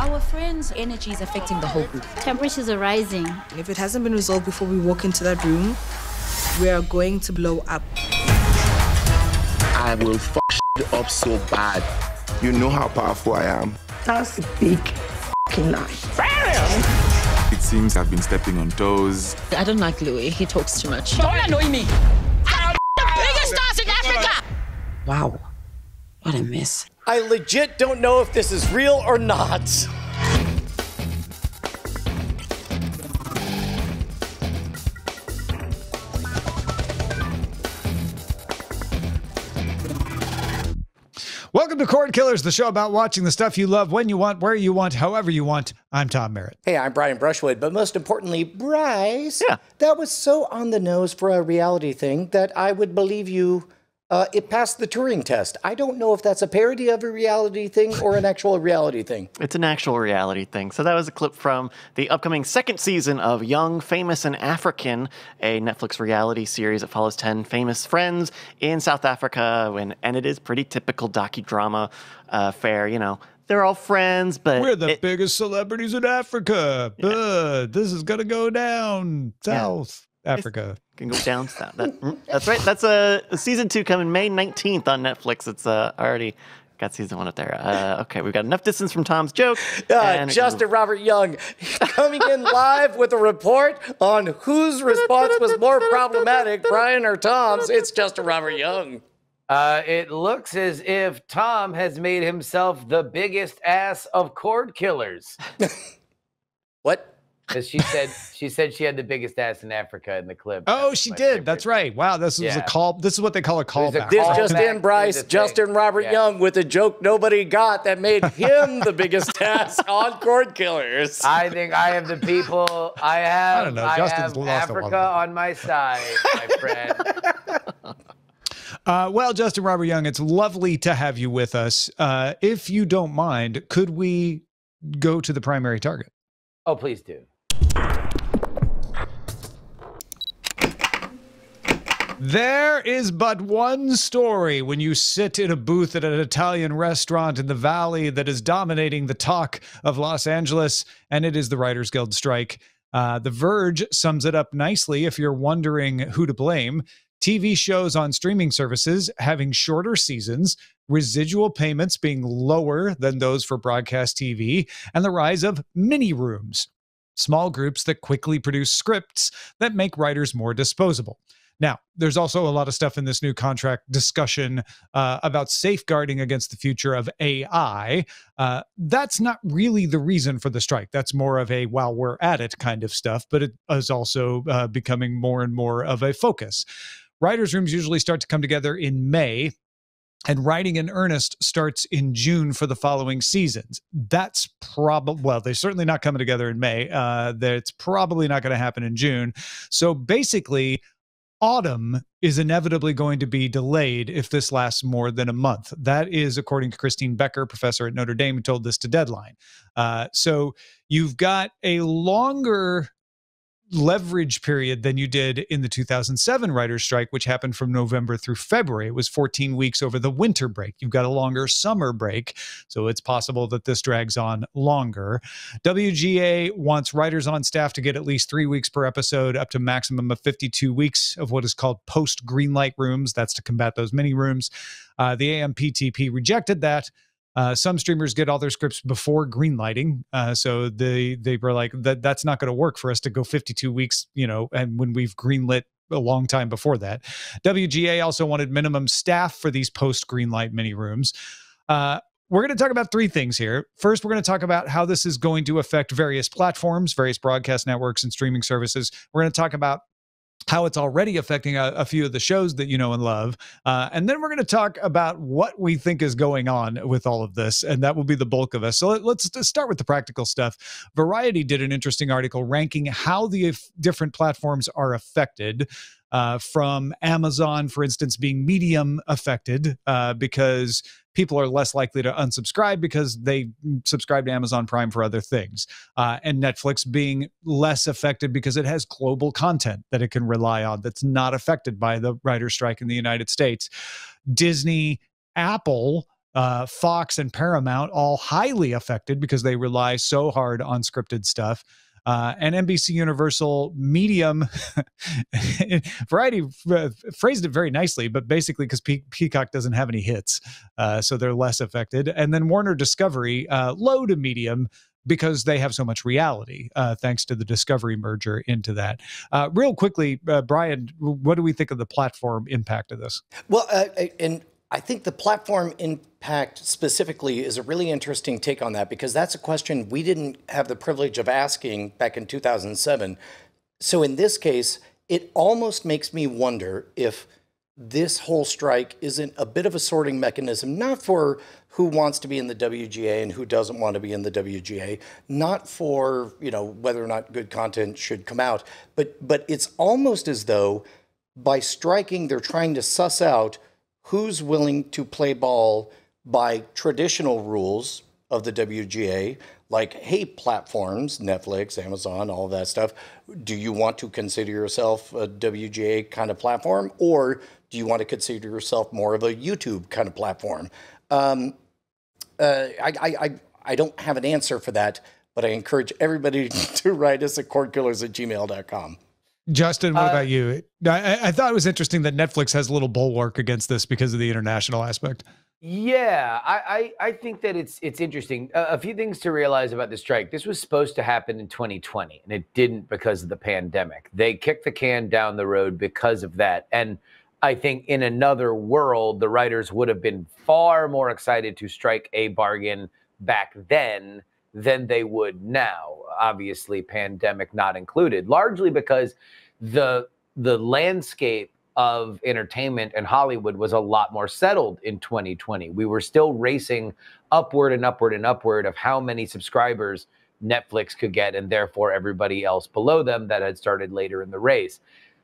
Our friend's energy is affecting the whole group. Temperatures are rising. If it hasn't been resolved before we walk into that room, we are going to blow up. I will fuck shit up so bad. You know how powerful I am. That's a big fucking lie. Bam! It seems I've been stepping on toes. I don't like Louis. He talks too much. Don't annoy me. I'm the biggest stars in Africa. Wow. What a mess. I legit don't know if this is real or not. Welcome to Cordkillers, the show about watching the stuff you love when you want, where you want, however you want. I'm Tom Merritt. Hey, I'm Brian Brushwood, but most importantly, Bryce. Yeah. That was so on the nose for a reality thing that I would believe you. It passed the Turing test. I don't know if that's a parody of a reality thing or an actual reality thing. It's an actual reality thing. So that was a clip from the upcoming second season of Young, Famous, and African, a Netflix reality series that follows 10 famous friends in South Africa. And it is pretty typical docudrama fare, you know. They're all friends, but... We're the biggest celebrities in Africa. Yeah. This is going to go down south. Africa. Can go down south. That's right. That's season 2 coming May 19th on Netflix. It's already got season 1 up there. Okay, we've got enough distance from Tom's joke. Justin Robert Young coming in live with a report on whose response was more problematic, Brian or Tom's. It's Justin Robert Young. It looks as if Tom has made himself the biggest ass of Cordkillers. What? Because she said she had the biggest ass in Africa in the clip. Oh, she did. That's right. Wow, this was a call. This is what they call a callback. This just in, Bryce. Justin Robert Young with a joke nobody got that made him the biggest ass on Cordkillers. I think I have the people. I have Africa on my side, my friend. Well, Justin Robert Young, it's lovely to have you with us. If you don't mind, could we go to the primary target? Oh, please do. There is but one story when you sit in a booth at an Italian restaurant in the valley that is dominating the talk of Los Angeles, and it is the Writers Guild strike. The Verge sums it up nicely if you're wondering who to blame. TV shows on streaming services having shorter seasons, residual payments being lower than those for broadcast TV, and the rise of mini rooms, small groups that quickly produce scripts that make writers more disposable. Now, there's also a lot of stuff in this new contract discussion about safeguarding against the future of AI. That's not really the reason for the strike. That's more of a while we're at it kind of stuff, but it is also becoming more and more of a focus. Writers' rooms usually start to come together in May, and writing in earnest starts in June for the following seasons. That's probably, well, they're certainly not coming together in May. That's probably not going to happen in June. So basically, autumn is inevitably going to be delayed if this lasts more than a month. That is according to Christine Becker, professor at Notre Dame, who told this to Deadline. So you've got a longer leverage period than you did in the 2007 writer's strike, which happened from November through February. It was 14 weeks over the winter break. You've got a longer summer break, so it's possible that this drags on longer. WGA wants writers on staff to get at least 3 weeks per episode, up to maximum of 52 weeks of what is called post-greenlight rooms. That's to combat those mini rooms. The AMPTP rejected that. Some streamers get all their scripts before greenlighting, so they were like, that's not going to work for us to go 52 weeks, you know, and when we've greenlit a long time before that. WGA also wanted minimum staff for these post-greenlight mini rooms. We're going to talk about 3 things here. First, we're going to talk about how this is going to affect various platforms, various broadcast networks and streaming services. We're going to talk about how it's already affecting a few of the shows that you know and love. And then we're going to talk about what we think is going on with all of this, and that will be the bulk of us. So let's start with the practical stuff. Variety did an interesting article ranking how the different platforms are affected, from Amazon, for instance, being medium affected because people are less likely to unsubscribe because they subscribe to Amazon Prime for other things. And Netflix being less affected because it has global content that it can rely on that's not affected by the writer's strike in the United States. Disney, Apple, Fox and Paramount, all highly affected because they rely so hard on scripted stuff. And NBC Universal Medium, Variety phrased it very nicely, but basically because Peacock doesn't have any hits, so they're less affected. And then Warner Discovery, low to medium, because they have so much reality, thanks to the Discovery merger into that. Real quickly, Brian, what do we think of the platform impact of this? Well, and I think the platform impact specifically is a really interesting take on that, because that's a question we didn't have the privilege of asking back in 2007. So in this case, it almost makes me wonder if this whole strike isn't a bit of a sorting mechanism, not for who wants to be in the WGA and who doesn't want to be in the WGA, not for, whether or not good content should come out, but it's almost as though by striking, they're trying to suss out who's willing to play ball by traditional rules of the WGA, like, hey, platforms, Netflix, Amazon, all of that stuff, do you want to consider yourself a WGA kind of platform, or do you want to consider yourself more of a YouTube kind of platform? I don't have an answer for that, but I encourage everybody to write us at cordkillers@gmail.com. Justin, what about you? I thought it was interesting that Netflix has a little bulwark against this because of the international aspect. Yeah, I think that it's interesting. A few things to realize about the strike. This was supposed to happen in 2020, and it didn't because of the pandemic. They kicked the can down the road because of that. And I think in another world, the writers would have been far more excited to strike a bargain back then than they would now, obviously pandemic not included, largely because the landscape of entertainment and Hollywood was a lot more settled in 2020. We were still racing upward and upward and upward of how many subscribers Netflix could get, and therefore everybody else below them that had started later in the race.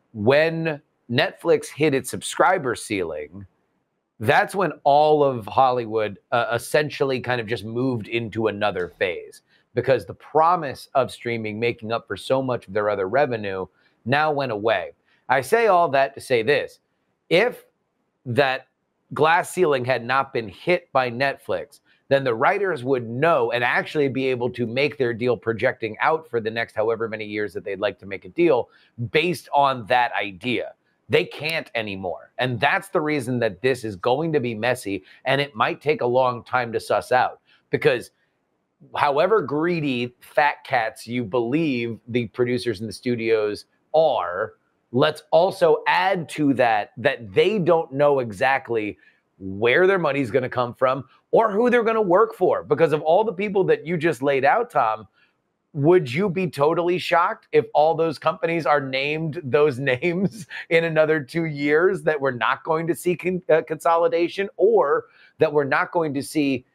When Netflix hit its subscriber ceiling, that's when all of Hollywood essentially kind of just moved into another phase, because the promise of streaming making up for so much of their other revenue now went away. I say all that to say this: if that glass ceiling had not been hit by Netflix, then the writers would know and actually be able to make their deal projecting out for the next however many years that they'd like to make a deal based on that idea. They can't anymore. And that's the reason that this is going to be messy, and it might take a long time to suss out, because however greedy fat cats you believe the producers in the studios are, let's also add to that they don't know exactly where their money's going to come from or who they're going to work for. Because of all the people that you just laid out, Tom, would you be totally shocked if all those companies are named those names in another 2 years, that we're not going to see consolidation, or that we're not going to see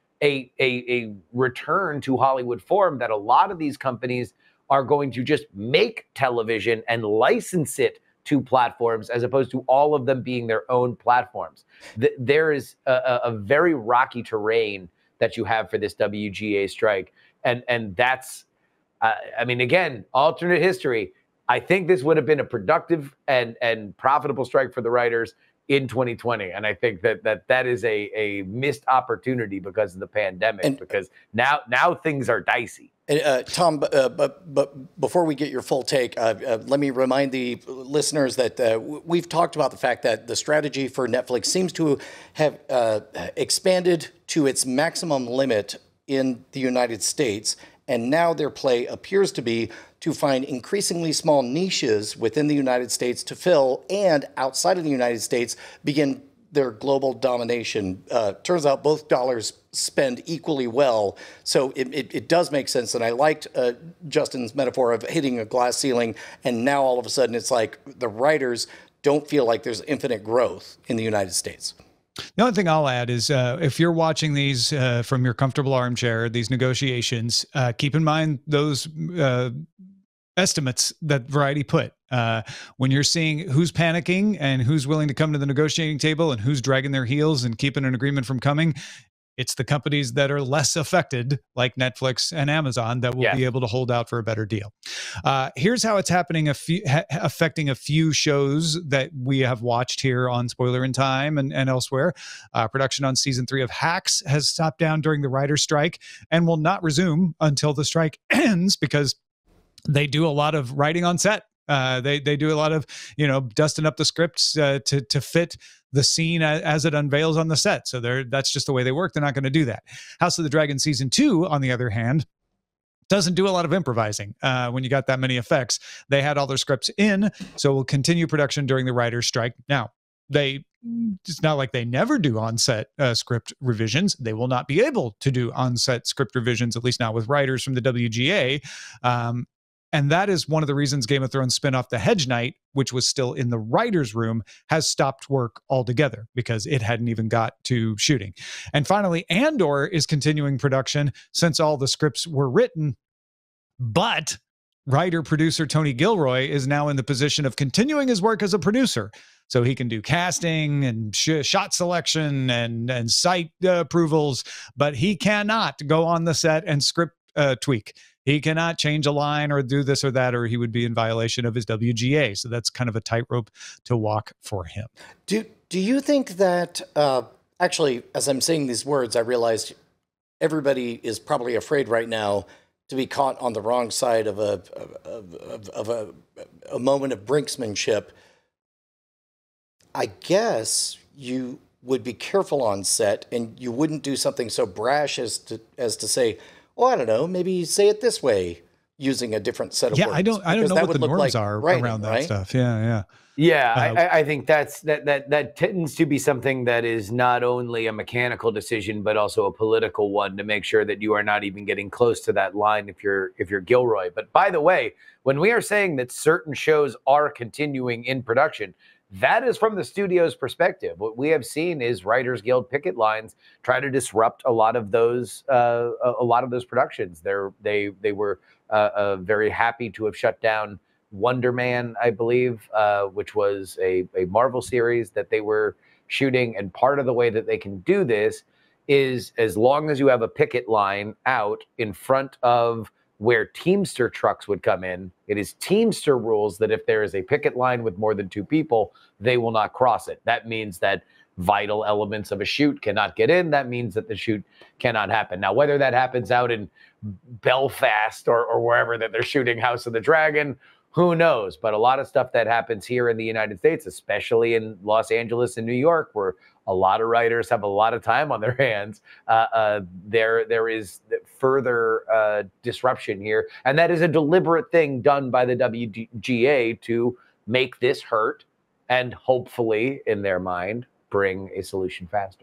a return to Hollywood form, that a lot of these companies are going to just make television and license it to platforms as opposed to all of them being their own platforms? There is a very rocky terrain that you have for this WGA strike. And that's, I mean, again, alternate history. I think this would have been a productive and profitable strike for the writers in 2020. And I think that is a missed opportunity because of the pandemic, because now things are dicey. Tom, but before we get your full take, let me remind the listeners that we've talked about the fact that the strategy for Netflix seems to have expanded to its maximum limit in the United States. And now their play appears to be to find increasingly small niches within the United States to fill, and outside of the United States begin their global domination. Turns out both dollars spend equally well. So it does make sense. And I liked Justin's metaphor of hitting a glass ceiling. And now all of a sudden it's like the writers don't feel like there's infinite growth in the United States. The only thing I'll add is if you're watching these from your comfortable armchair, these negotiations, keep in mind those estimates that Variety put. When you're seeing who's panicking and who's willing to come to the negotiating table and who's dragging their heels and keeping an agreement from coming, It's the companies that are less affected, like Netflix and Amazon, that will be able to hold out for a better deal. Here's how it's happening, affecting a few shows that we have watched here on Spoilerin Time and elsewhere. Production on season 3 of Hacks has stopped down during the writer's strike and will not resume until the strike ends, because they do a lot of writing on set. They do a lot of, dusting up the scripts to fit the scene as it unveils on the set. So that's just the way they work. They're not going to do that. House of the Dragon season 2, on the other hand, doesn't do a lot of improvising when you got that many effects. They had all their scripts in, so we'll continue production during the writer's strike. Now, it's not like they never do on-set script revisions. They will not be able to do on-set script revisions, at least not with writers from the WGA. And that is one of the reasons Game of Thrones spinoff The Hedge Knight, which was still in the writer's room, has stopped work altogether because it hadn't even got to shooting. And finally, Andor is continuing production since all the scripts were written, but writer-producer Tony Gilroy is now in the position of continuing his work as a producer. So he can do casting and shot selection and site approvals, but he cannot go on the set and script tweak. He cannot change a line or do this or that, or he would be in violation of his WGA. So that's kind of a tightrope to walk for him. Do you think that, actually, as I'm saying these words, I realized everybody is probably afraid right now to be caught on the wrong side of a moment of brinksmanship. I guess you would be careful on set, and you wouldn't do something so brash as to say, well, I don't know, maybe say it this way using a different set of words. I don't know what the norms are writing, around that right? stuff. Yeah. I think that tends to be something that is not only a mechanical decision, but also a political one, to make sure that you are not even getting close to that line if you're Gilroy. But by the way, when we are saying that certain shows are continuing in production, that is from the studio's perspective. What we have seen is Writers Guild picket lines try to disrupt a lot of those productions. They were very happy to have shut down Wonder Man, I believe, which was a Marvel series that they were shooting. And part of the way that they can do this is, as long as you have a picket line out in front of where Teamster trucks would come in, it is Teamster rules that if there is a picket line with more than 2 people, they will not cross it. That means that vital elements of a shoot cannot get in. That means that the shoot cannot happen. Now, whether that happens out in Belfast or wherever that they're shooting House of the Dragon, who knows? But a lot of stuff that happens here in the United States, especially in Los Angeles and New York, where a lot of writers have a lot of time on their hands, there is further disruption here. And that is a deliberate thing done by the WGA to make this hurt and hopefully, in their mind, bring a solution faster.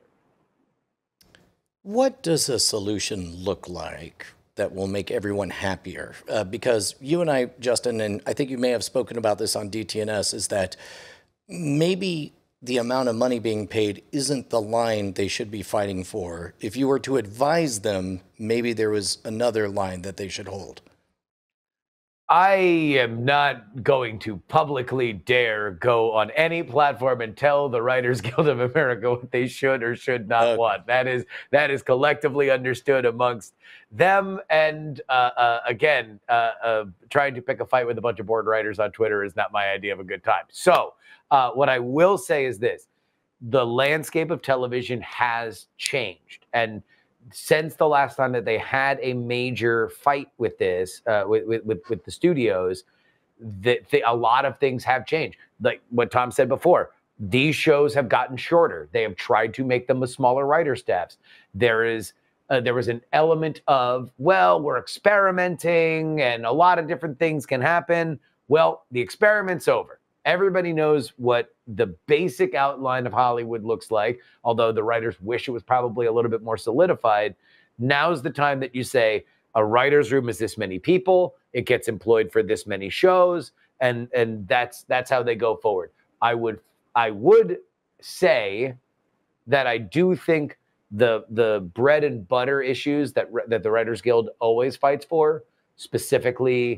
What does a solution look like that will make everyone happier? Because you and I, Justin, and I think you may have spoken about this on DTNS, is that maybe the amount of money being paid isn't the line they should be fighting for. If you were to advise them, maybe there was another line that they should hold. I am not going to publicly dare go on any platform and tell the Writers Guild of America what they should or should not want. That is collectively understood amongst them. And again, trying to pick a fight with a bunch of bored writers on Twitter is not my idea of a good time. So what I will say is this: the landscape of television has changed. And since the last time that they had a major fight with this, with the studios, a lot of things have changed. Like what Tom said before, these shows have gotten shorter. They have tried to make them with smaller writer staffs. There was an element of, well, we're experimenting and a lot of different things can happen. Well, the experiment's over. Everybody knows what the basic outline of Hollywood looks like, although the writers wish it was probably a little bit more solidified. Now's the time that you say a writer's room is this many people, it gets employed for this many shows, and that's how they go forward. I would say that I do think the bread and butter issues that the Writers Guild always fights for, specifically,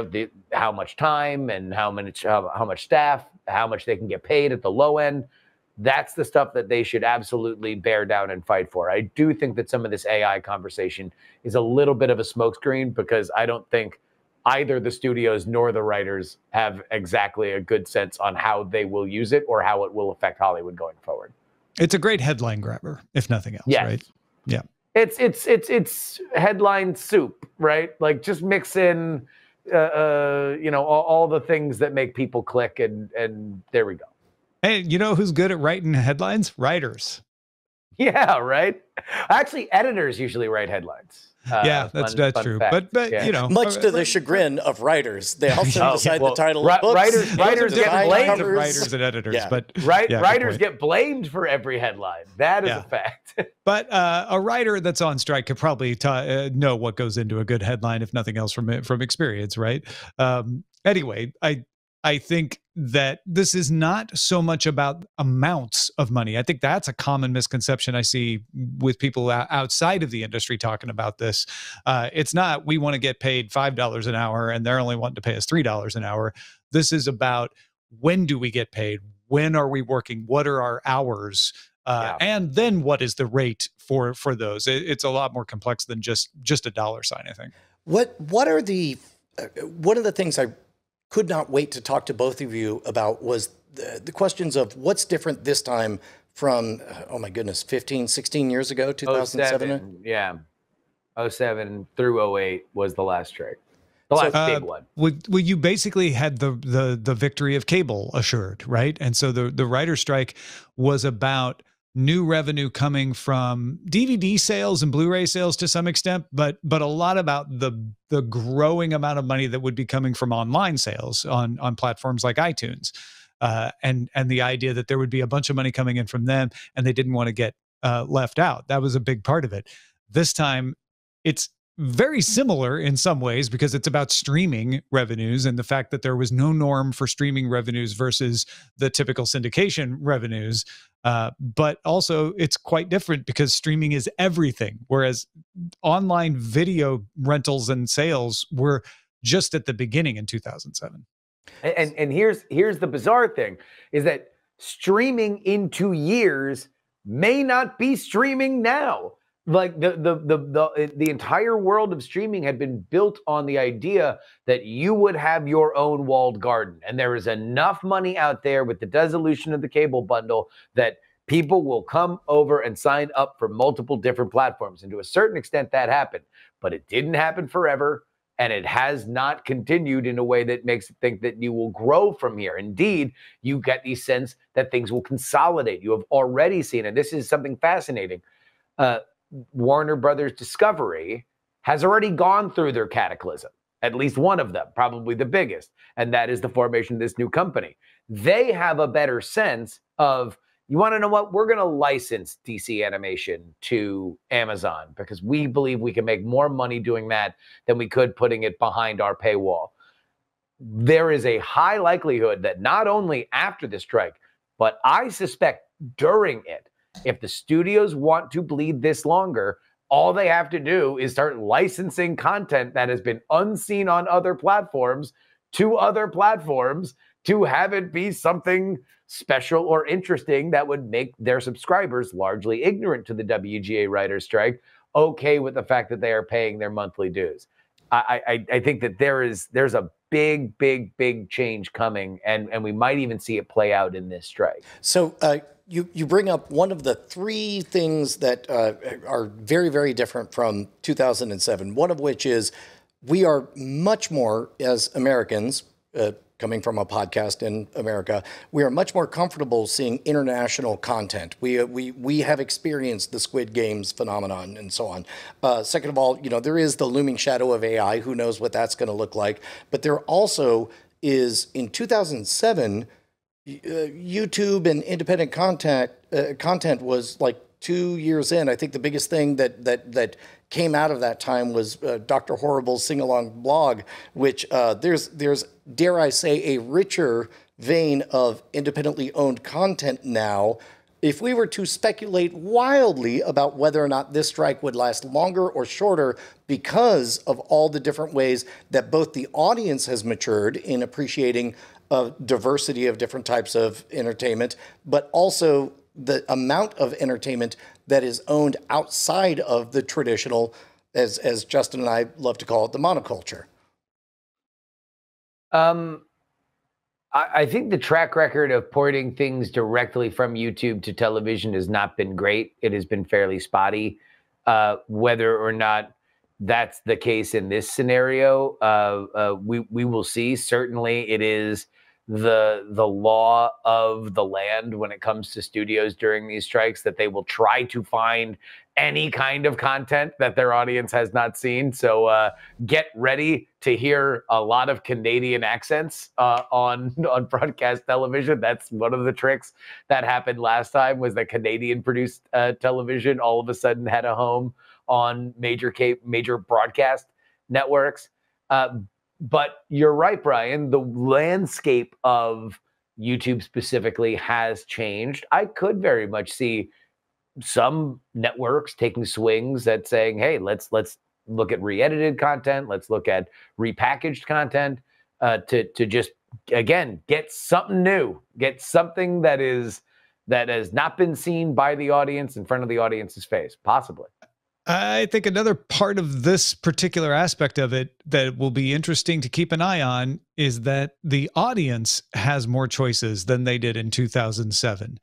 how much time and how much staff, how much they can get paid at the low end, That's the stuff that they should absolutely bear down and fight for. I do think that some of this AI conversation is a little bit of a smokescreen, because I don't think either the studios nor the writers have exactly a good sense on how they will use it or how it will affect Hollywood going forward. It's a great headline grabber, if nothing else, Yes. right? Yeah. It's headline soup, right? Like, just mix in, all the things that make people click, and there we go. Hey, you know who's good at writing headlines? Writers. Yeah, right. Actually, editors usually write headlines. That's true. Fact. But Yeah. Much to the chagrin of writers, they also decide the title of books. Writers get blamed. Writers and editors, but writers get blamed for every headline. That is a fact. But a writer that's on strike could probably know what goes into a good headline, if nothing else, from experience, right? Anyway, I think that this is not so much about amounts of money. I think that's a common misconception I see with people outside of the industry talking about this. It's not, we want to get paid $5 an hour and they're only wanting to pay us $3 an hour. This is about, when do we get paid? When are we working? What are our hours? And then what is the rate for those? It's a lot more complex than just a dollar sign, I think. What are the one of the things I could not wait to talk to both of you about was the questions of what's different this time from, oh my goodness, 15, 16 years ago, 2007? Yeah. 07 through 08 was the last strike. The last big one. Well, you basically had the victory of cable assured, right? And so the writer's strike was about new revenue coming from DVD sales and Blu-ray sales to some extent, but a lot about the growing amount of money that would be coming from online sales on platforms like iTunes, and the idea that there would be a bunch of money coming in from them, and they didn't want to get left out. That was a big part of it. This time, it's very similar in some ways, because it's about streaming revenues and the fact that there was no norm for streaming revenues versus the typical syndication revenues. But also it's quite different because streaming is everything, whereas online video rentals and sales were just at the beginning in 2007. And here's the bizarre thing, is that streaming in 2 years may not be streaming now. Like the entire world of streaming had been built on the idea that you would have your own walled garden. And there is enough money out there with the dissolution of the cable bundle that people will come over and sign up for multiple different platforms. And to a certain extent that happened, but it didn't happen forever. And it has not continued in a way that makes it think that you will grow from here. Indeed, you get the sense that things will consolidate. You have already seen, and this is something fascinating, Warner Brothers Discovery has already gone through their cataclysm, at least one of them, probably the biggest, and that is the formation of this new company. They have a better sense of, you want to know what? We're going to license DC animation to Amazon because we believe we can make more money doing that than we could putting it behind our paywall. There is a high likelihood that not only after the strike, but I suspect during it, if the studios want to bleed this longer, all they have to do is start licensing content that has been unseen on other platforms to other platforms to have it be something special or interesting that would make their subscribers, largely ignorant to the WGA writer's strike, okay with the fact that they are paying their monthly dues. I think that there's a big change coming, and we might even see it play out in this strike. So you bring up one of the three things that are very, very different from 2007, one of which is we are much more, as Americans, coming from a podcast in America, we are much more comfortable seeing international content. We have experienced the Squid Games phenomenon and so on. Second of all, there is the looming shadow of AI. Who knows what that's going to look like? But there also is, in 2007, YouTube and independent content was like 2 years in. I think the biggest thing that came out of that time was Dr. Horrible's sing-along blog, which there's, dare I say, a richer vein of independently owned content now. If we were to speculate wildly about whether or not this strike would last longer or shorter because of all the different ways that both the audience has matured in appreciating a diversity of different types of entertainment, but also the amount of entertainment that is owned outside of the traditional, as Justin and I love to call it, the monoculture. I think the track record of porting things directly from YouTube to television has not been great. It has been fairly spotty. Whether or not that's the case in this scenario, we will see. Certainly, it is the law of the land when it comes to studios during these strikes that they will try to find any kind of content that their audience has not seen. So get ready to hear a lot of Canadian accents on broadcast television. That's one of the tricks that happened last time, was that Canadian produced television all of a sudden had a home on major broadcast networks. But you're right, Brian, the landscape of YouTube specifically has changed. I could very much see some networks taking swings at saying, hey, let's look at re-edited content. Let's look at repackaged content to just, again, get something new, get something that has not been seen by the audience in front of the audience's face, possibly. I think another part of this particular aspect of it that will be interesting to keep an eye on is that the audience has more choices than they did in 2007.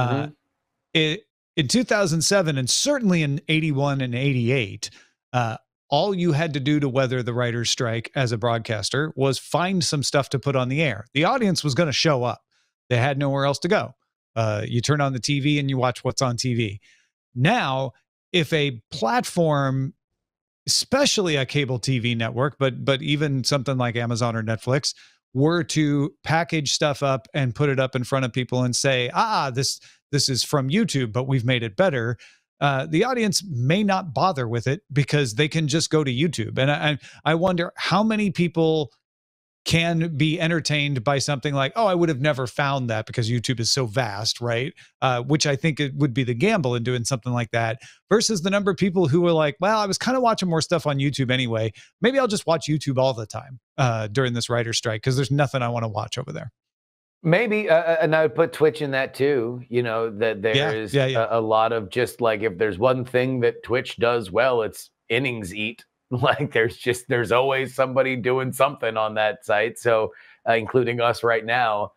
In 2007, and certainly in 81 and 88, all you had to do to weather the writer's strike as a broadcaster was find some stuff to put on the air. The audience was going to show up. They had nowhere else to go. You turn on the TV and you watch what's on TV. Now, if a platform, especially a cable TV network, but even something like Amazon or Netflix, were to package stuff up and put it up in front of people and say, this is from YouTube, but we've made it better, the audience may not bother with it because they can just go to YouTube. And I wonder how many people can be entertained by something like, I would have never found that because YouTube is so vast, right? Which I think it would be the gamble in doing something like that, versus the number of people who are like, well, I was kind of watching more stuff on YouTube anyway. Maybe I'll just watch YouTube all the time during this writer's strike because there's nothing I want to watch over there. Maybe, and I would put Twitch in that too, that there is a lot of just like, if there's one thing that Twitch does well, it's innings eat. Like there's always somebody doing something on that site. So including us right now.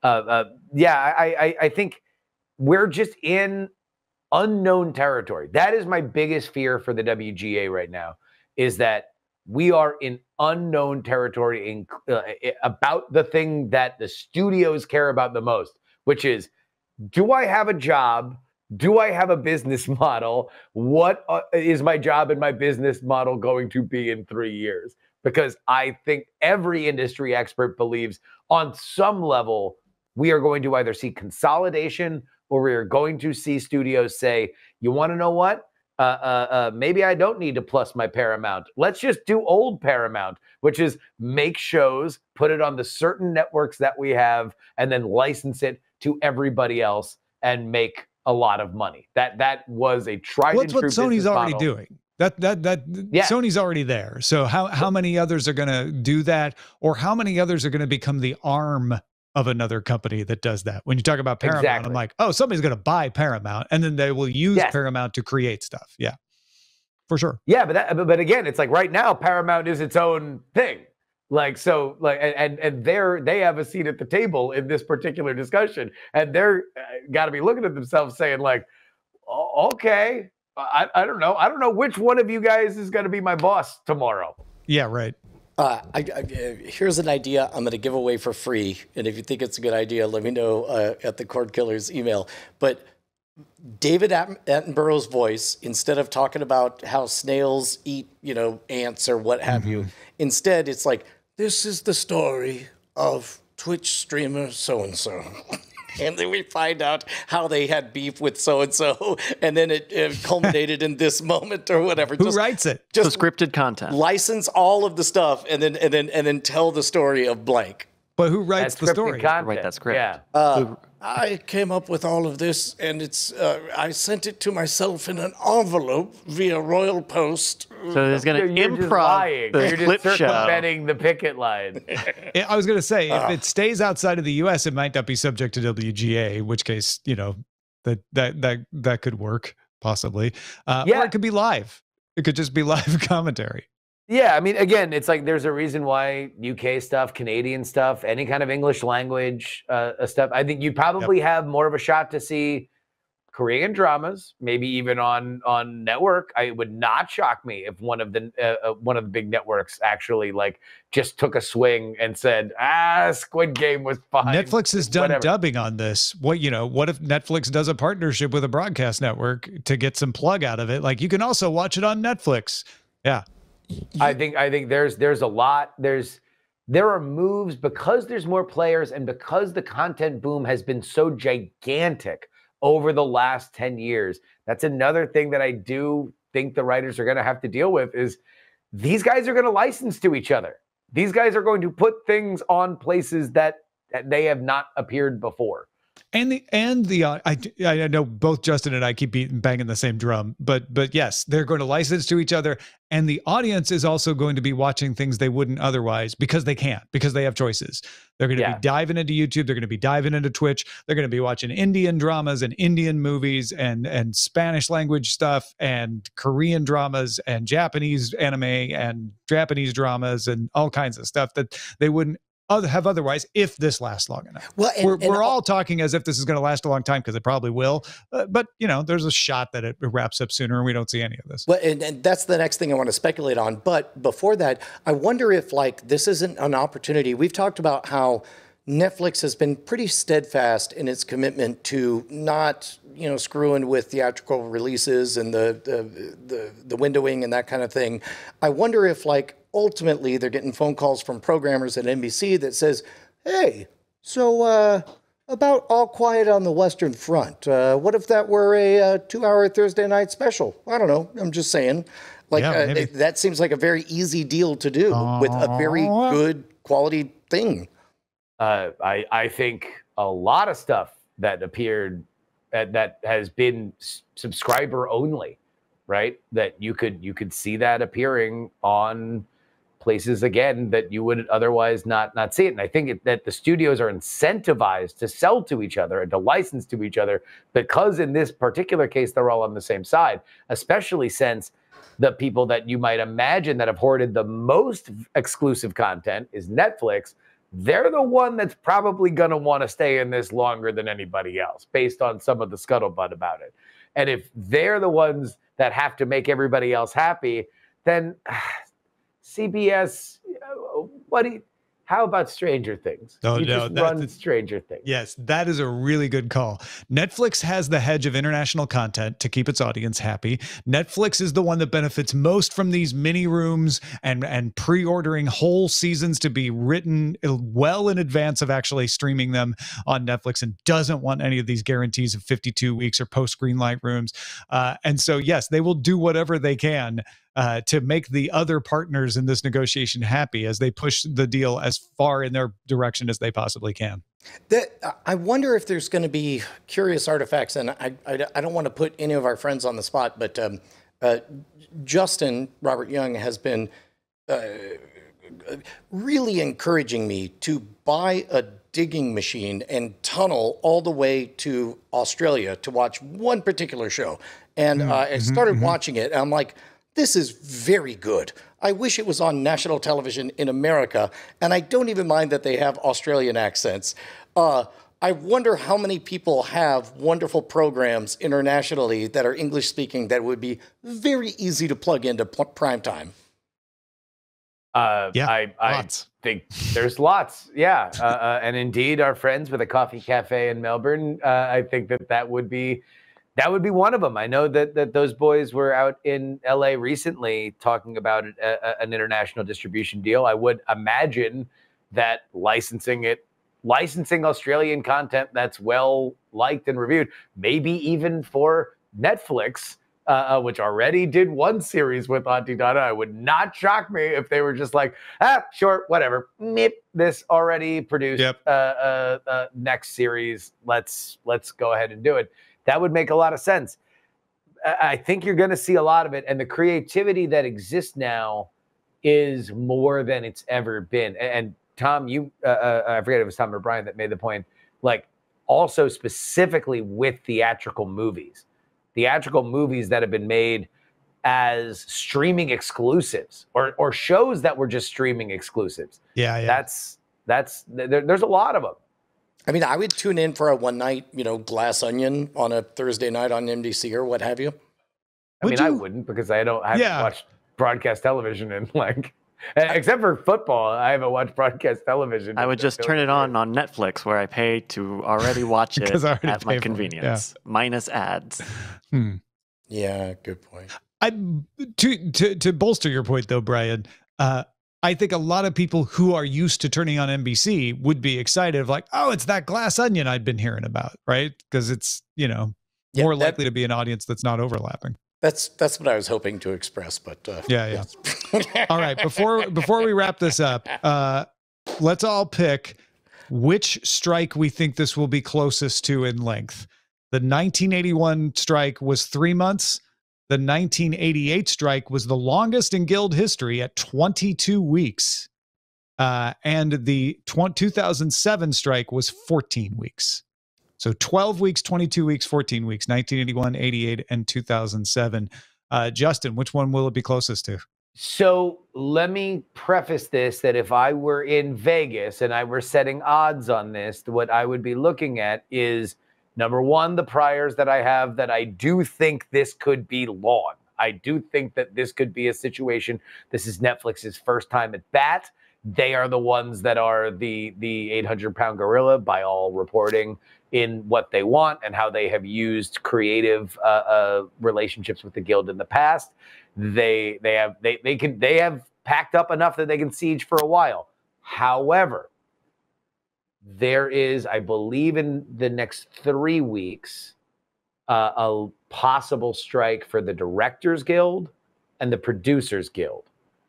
I think we're just in unknown territory. That is my biggest fear for the WGA right now, is that we are in unknown territory about the thing that the studios care about the most, which is, do I have a job? Do I have a business model? What is my job and my business model going to be in 3 years? Because I think every industry expert believes on some level we are going to either see consolidation or we are going to see studios say, you want to know what? Maybe I don't need to plus my Paramount. Let's just do old Paramount, which is make shows, put it on the certain networks that we have, and then license it to everybody else and make a lot of money. That was a tried and true business model. Sony's already doing. Sony's already there. So how many others are going to do that, or how many others are going to become the arm of another company that does that? When you talk about Paramount, exactly. I'm like, somebody's going to buy Paramount, and then they will use Paramount to create stuff. Yeah, for sure. Yeah, but again, it's like right now Paramount is its own thing. Like, so like, and they have a seat at the table in this particular discussion, and they're got to be looking at themselves saying like, okay, I don't know which one of you guys is going to be my boss tomorrow. Yeah, right. Here's an idea I'm going to give away for free, and if you think it's a good idea, let me know at the Cordkillers email. But David Attenborough's voice, instead of talking about how snails eat, ants or what have you, instead it's like, this is the story of Twitch streamer so-and-so. And then we find out how they had beef with so-and-so, and then it culminated in this moment or whatever. Who writes it? Just scripted content. License all of the stuff and then tell the story of blank. But who writes the story? Write that script. Yeah. I came up with all of this, and it's I sent it to myself in an envelope via Royal Post. So there's going to You're just improv lying. the You're clip just show. circumventing the picket line. I was going to say, if it stays outside of the U.S., it might not be subject to WGA, in which case, that could work possibly. Or it could be live. It could just be live commentary. Yeah, I mean, again, it's like there's a reason why UK stuff, Canadian stuff, any kind of English language stuff. I think you'd probably have more of a shot to see Korean dramas, maybe even on network. It would not shock me if one of the big networks actually like just took a swing and said, Squid Game was fine. Netflix has done dubbing on this. What if Netflix does a partnership with a broadcast network to get some plug out of it? Like, you can also watch it on Netflix. Yeah. I think there's a lot. There are moves because there's more players and because the content boom has been so gigantic over the last 10 years. That's another thing that I do think the writers are going to have to deal with is these guys are going to license to each other. These guys are going to put things on places that they have not appeared before. I know both Justin and I keep banging the same drum, but yes, they're going to license to each other, and the audience is also going to be watching things they wouldn't otherwise because they can't, because they have choices. They're going to be diving into YouTube. They're going to be diving into Twitch. They're going to be watching Indian dramas and Indian movies and Spanish language stuff and Korean dramas and Japanese anime and Japanese dramas and all kinds of stuff that they wouldn't have otherwise if this lasts long enough. Well, we're all talking as if this is going to last a long time because it probably will. But, there's a shot that it wraps up sooner and we don't see any of this. Well, and that's the next thing I want to speculate on. But before that, I wonder if this isn't an opportunity. We've talked about how Netflix has been pretty steadfast in its commitment to not, screwing with theatrical releases and the windowing and that kind of thing. I wonder if ultimately they're getting phone calls from programmers at NBC that says, hey, so about All Quiet on the Western Front, what if that were a 2-hour Thursday night special? I don't know. I'm just saying. That seems like a very easy deal to do with a very good quality thing. I think a lot of stuff that appeared that has been subscriber only, right? That you could see that appearing on places again that you would otherwise not see it. And I think that the studios are incentivized to sell to each other and to license to each other because in this particular case, they're all on the same side, especially since the people that you might imagine that have hoarded the most exclusive content is Netflix. They're the one that's probably going to want to stay in this longer than anybody else based on some of the scuttlebutt about it. And if they're the ones that have to make everybody else happy, then CBS, how about Stranger Things? Run Stranger Things. Yes, that is a really good call. Netflix has the hedge of international content to keep its audience happy. Netflix is the one that benefits most from these mini rooms and pre-ordering whole seasons to be written well in advance of actually streaming them on Netflix and doesn't want any of these guarantees of 52 weeks or post-greenlight rooms. And so, yes, they will do whatever they can to make the other partners in this negotiation happy as they push the deal as far in their direction as they possibly can. I wonder if there's going to be curious artifacts, and I don't want to put any of our friends on the spot, but Justin, Robert Young, has been really encouraging me to buy a digging machine and tunnel all the way to Australia to watch one particular show. And I started watching it, and I'm like, this is very good. I wish it was on national television in America, and I don't even mind that they have Australian accents. I wonder how many people have wonderful programs internationally that are English speaking that would be very easy to plug into prime time. I think there's lots. Yeah. And indeed, our friends with a coffee cafe in Melbourne, I think that would be one of them. I know that those boys were out in LA recently talking about an international distribution deal. I would imagine that licensing Australian content that's well liked and reviewed, maybe even for Netflix, which already did one series with Auntie Donna. It would not shock me if they were just like, sure, whatever. Meep, this already produced next series. Let's go ahead and do it. That would make a lot of sense. I think you're going to see a lot of it, and the creativity that exists now is more than it's ever been. And Tom, I forget if it was Tom or Brian that made the point, like also specifically with theatrical movies that have been made as streaming exclusives or shows that were just streaming exclusives. Yeah. There's a lot of them. I mean, I would tune in for a one night, Glass Onion on a Thursday night on NBC or what have you. I wouldn't, because I haven't watched broadcast television in except for football. I haven't watched broadcast television. I would just turn it on Netflix, where I pay to already watch it at my convenience, minus ads. Yeah, good point. To bolster your point, though, Brian, I think a lot of people who are used to turning on NBC would be excited of like, oh, it's that Glass Onion I'd been hearing about, right? Because it's, more likely to be an audience that's not overlapping. That's what I was hoping to express, but yeah. All right, before we wrap this up, let's all pick which strike we think this will be closest to in length. The 1981 strike was 3 months. The 1988 strike was the longest in Guild history at 22 weeks. And the 2007 strike was 14 weeks. So 12 weeks, 22 weeks, 14 weeks, 1981, 88, and 2007. Justin, which one will it be closest to? So let me preface this that if I were in Vegas and I were setting odds on this, what I would be looking at is, number one, the priors that I have that I do think this could be long. I do think that this could be a situation. This is Netflix's first time at bat. They are the ones that are the 800-pound gorilla by all reporting in what they want and how they have used creative relationships with the Guild in the past. They have packed up enough that they can siege for a while. However, there is, I believe, in the next 3 weeks, a possible strike for the Directors Guild and the Producers Guild.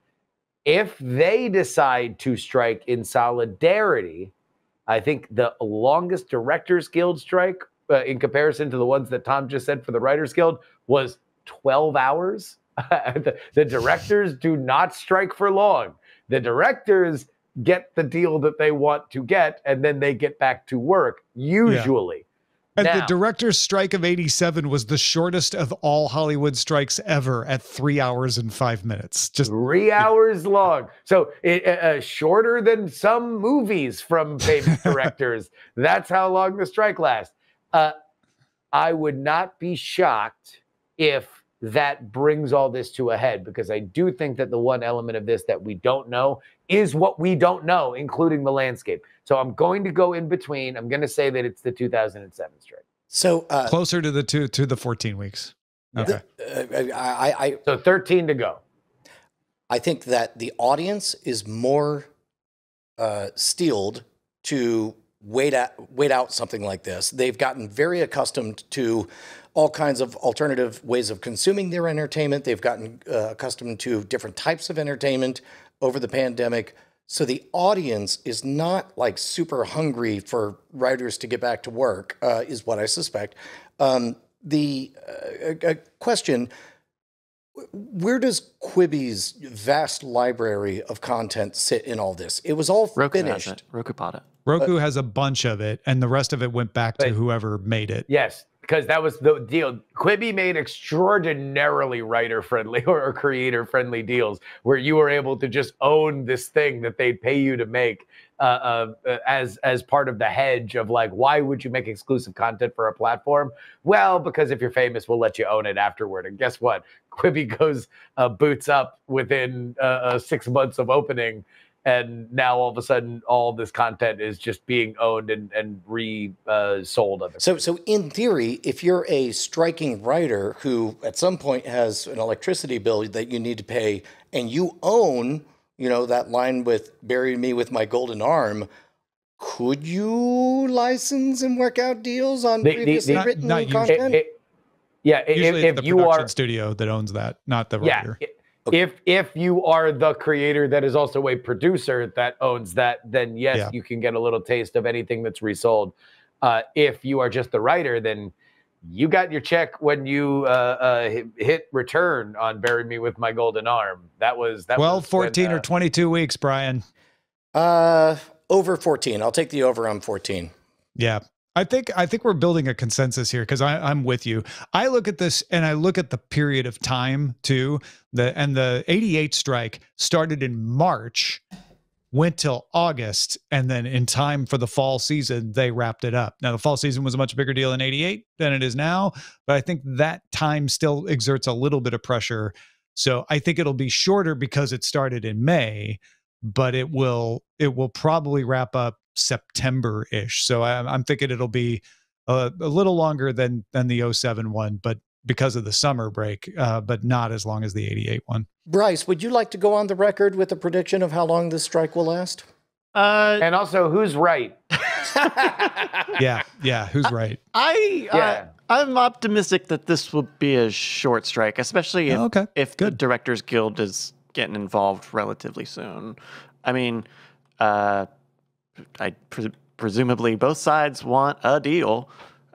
If they decide to strike in solidarity, I think the longest Directors Guild strike, in comparison to the ones that Tom just said for the Writers Guild, was 12 hours. The directors do not strike for long. The directors get the deal that they want to get, and then they get back to work, usually. And the director's strike of 87 was the shortest of all Hollywood strikes ever at 3 hours and 5 minutes. Just 3 hours long. So shorter than some movies from famous directors. That's how long the strike lasts. I would not be shocked if that brings all this to a head, because I do think that the one element of this that we don't know is what we don't know, including the landscape. So I'm going to go in between. I'm going to say that it's the 2007 strike. So closer to the 14 weeks. Okay. So 13 to go. I think that the audience is more steeled to wait out something like this. They've gotten very accustomed to all kinds of alternative ways of consuming their entertainment. They've gotten accustomed to different types of entertainment over the pandemic. So the audience is not like super hungry for writers to get back to work, is what I suspect. The question, where does Quibi's vast library of content sit in all this? It was all finished. Roku bought it. Roku has a bunch of it, and the rest of it went back to whoever made it. Yes, because that was the deal. Quibi made extraordinarily writer-friendly or creator-friendly deals where you were able to just own this thing that they'd pay you to make as part of the hedge of like, why would you make exclusive content for a platform? Well, because if you're famous, we'll let you own it afterward. And guess what? Quibi goes boots up within 6 months of opening. And now all of a sudden, all this content is just being owned and resold. So in theory, if you're a striking writer who at some point has an electricity bill that you need to pay, and you own, that line with "Bury Me with My Golden Arm," could you license and work out deals on previously written content? Yeah, Usually if it's the you production are studio that owns that, not the writer. If you are the creator that is also a producer that owns that, then yes, you can get a little taste of anything that's resold. If you are just the writer, then you got your check when you hit return on "Bury Me with My Golden Arm." That was 12, 14, or 22 weeks, Brian. Over 14. I'll take the over on 14. Yeah. I think we're building a consensus here because I'm with you. I look at this and I look at the period of time too. The 88 strike started in March, went till August, and then in time for the fall season, they wrapped it up. Now, the fall season was a much bigger deal in 88 than it is now, but I think that time still exerts a little bit of pressure. So I think it'll be shorter because it started in May, but it will probably wrap up September-ish. So I'm thinking it'll be a little longer than the 07 one, but because of the summer break, but not as long as the 88 one. Bryce, would you like to go on the record with a prediction of how long this strike will last? And also, who's right? Yeah, who's right? I'm optimistic that this will be a short strike, especially if the Directors Guild is getting involved relatively soon. I mean, presumably both sides want a deal,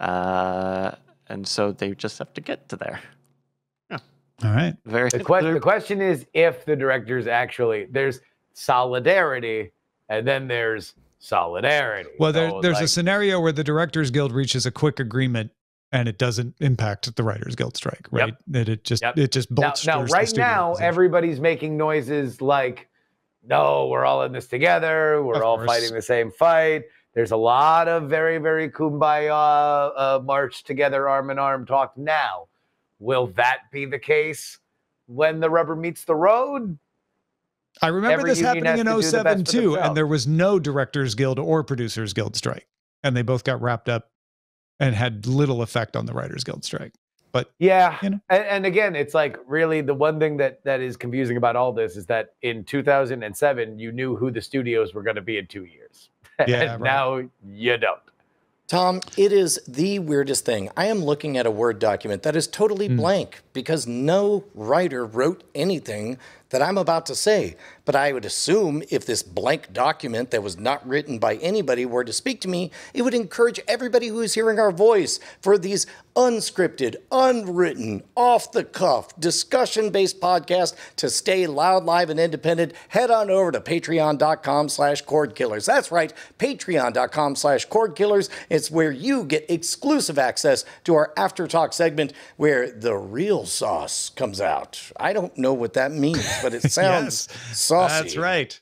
and so they just have to get to there. Yeah. All right. The question is if the directors actually, there's solidarity and then there's solidarity. Well, there's a scenario where the Directors Guild reaches a quick agreement and it doesn't impact the Writers Guild strike, right? Yep. It just bolsters now the right studio now, position. everybody's making noises like, no, we're all in this together. We're all fighting the same fight. There's a lot of very, very kumbaya, march together, arm in arm talk now. Will that be the case when the rubber meets the road? I remember this happening in 07 too, and there was no Directors Guild or Producers Guild strike, and they both got wrapped up and had little effect on the Writers Guild strike. But yeah, and again, it's like really the one thing that is confusing about all this is that in 2007 you knew who the studios were going to be in 2 years. Yeah, and now you don't. Tom, it is the weirdest thing. I am looking at a Word document that is totally blank because no writer wrote anything that I'm about to say. But I would assume if this blank document that was not written by anybody were to speak to me, it would encourage everybody who is hearing our voice for these unscripted, unwritten, off-the-cuff, discussion-based podcasts to stay loud, live, and independent. Head on over to patreon.com/Cordkillers. That's right, patreon.com/Cordkillers. It's where you get exclusive access to our After Talk segment where the real sauce comes out. I don't know what that means, but it sounds saucy. That's right.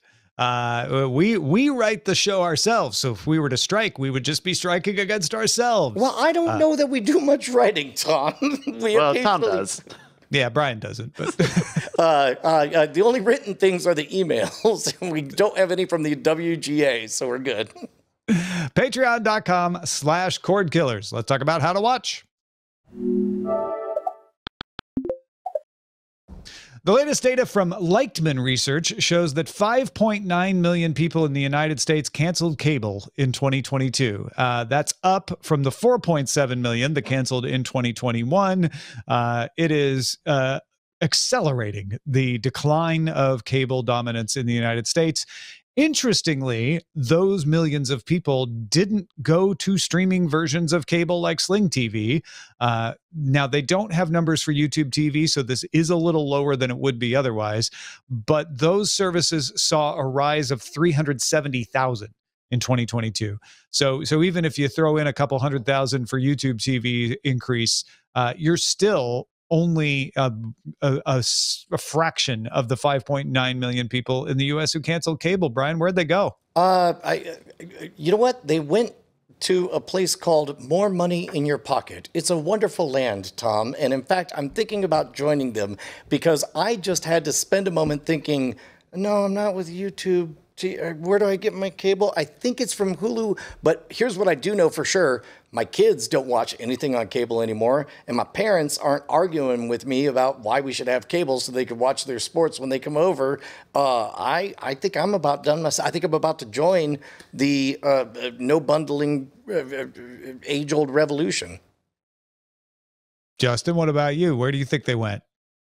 We write the show ourselves, so if we were to strike, we would just be striking against ourselves. Well, I don't know that we do much writing, Tom. Tom does. Yeah, Brian doesn't. But the only written things are the emails. We don't have any from the WGA, so we're good. Patreon.com/Cordkillers. Let's talk about how to watch. The latest data from Leichtman Research shows that 5.9 million people in the United States canceled cable in 2022. That's up from the 4.7 million that canceled in 2021. It is accelerating the decline of cable dominance in the United States. Interestingly, those millions of people didn't go to streaming versions of cable like Sling TV. Now, they don't have numbers for YouTube TV, so this is a little lower than it would be otherwise. But those services saw a rise of 370,000 in 2022. So even if you throw in a couple 100,000 for YouTube TV increase, you're still only a fraction of the 5.9 million people in the U.S. who canceled cable. Brian, where'd they go? You know what? They went to a place called More Money in Your Pocket. It's a wonderful land, Tom. And in fact, I'm thinking about joining them because I just had to spend a moment thinking, no, I'm not with YouTube. Where do I get my cable? I think it's from Hulu, but here's what I do know for sure. My kids don't watch anything on cable anymore, and my parents aren't arguing with me about why we should have cable so they could watch their sports when they come over. I think I'm about done. I think I'm about to join the no bundling age-old revolution. Justin, what about you? Where do you think they went?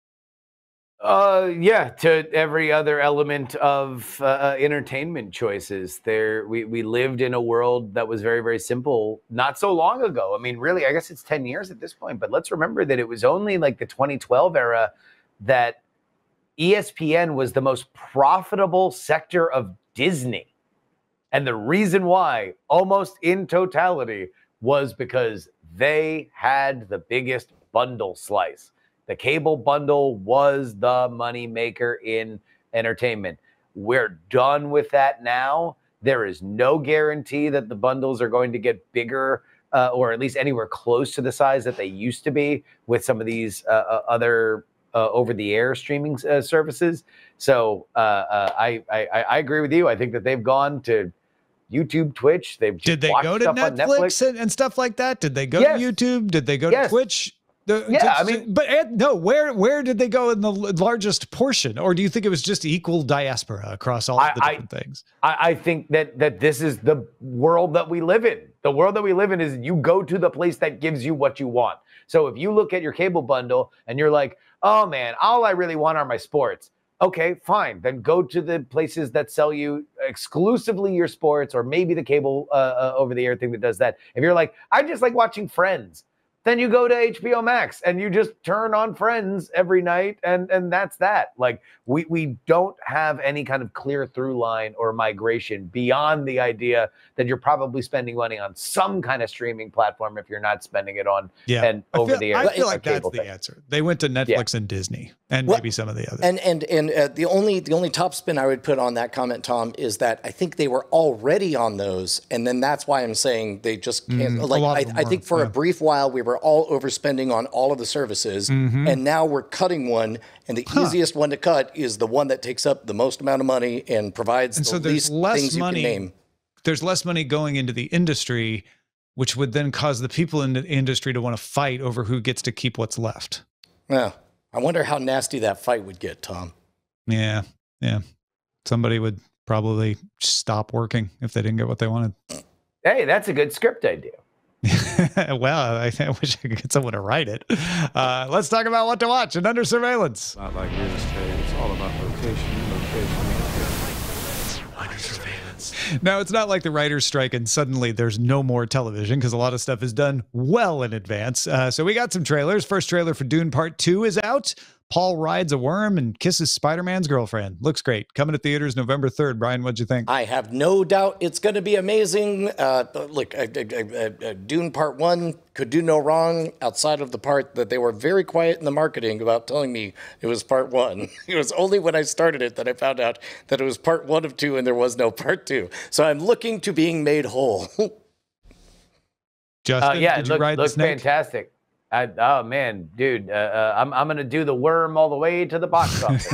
Yeah, to every other element of entertainment choices. We lived in a world that was very, very simple not so long ago. I mean, really, I guess it's 10 years at this point, but let's remember that it was only like the 2012 era that ESPN was the most profitable sector of Disney. And the reason why, almost in totality, was because they had the biggest bundle slice. The cable bundle was the money maker in entertainment. We're done with that now. There is no guarantee that the bundles are going to get bigger or at least anywhere close to the size that they used to be with some of these other over-the-air streaming services. So I agree with you. I think that they've gone to YouTube, Twitch. Did they go to Netflix and stuff like that? Did they go to YouTube? Did they go to Twitch? Where did they go in the largest portion? Or do you think it was just equal diaspora across all of the different things? I think that this is the world that we live in. The world that we live in is you go to the place that gives you what you want. So if you look at your cable bundle and you're like, oh man, all I really want are my sports. Okay, fine. Then go to the places that sell you exclusively your sports, or maybe the cable over the air thing that does that. If you're like, I just like watching Friends, then you go to HBO Max and you just turn on Friends every night, and that's that. Like we don't have any kind of clear through line or migration beyond the idea that you're probably spending money on some kind of streaming platform if you're not spending it on and over the air. I feel like that's the answer. They went to Netflix and Disney and maybe some of the others. And the only top spin I would put on that comment, Tom, is that I think they were already on those, and then that's why I'm saying they just can't. I think for a brief while we were all overspending on all of the services, and now we're cutting one, and the easiest one to cut is the one that takes up the most amount of money and provides the least things you can name. There's less money going into the industry, which would then cause the people in the industry to want to fight over who gets to keep what's left. Yeah, I wonder how nasty that fight would get, Tom. Yeah. Somebody would probably stop working if they didn't get what they wanted. Hey, that's a good script idea. Well, I wish I could get someone to write it. Let's talk about what to watch and Under Surveillance. Not like real estate. It's all about location. Under Surveillance. Now, it's not like the writers' strike and suddenly there's no more television, because a lot of stuff is done well in advance. So we got some trailers. First trailer for Dune Part 2 is out. Paul rides a worm and kisses Spider-Man's girlfriend. Looks great. Coming to theaters November 3rd. Brian, what'd you think? I have no doubt it's going to be amazing. Look, Dune Part 1 could do no wrong outside of the part that they were very quiet in the marketing about telling me it was Part 1. It was only when I started it that I found out that it was Part 1 of 2 and there was no Part 2. So I'm looking to being made whole. Justin, did you ride the snake? Fantastic. Oh man, dude, I'm gonna do the worm all the way to the box office.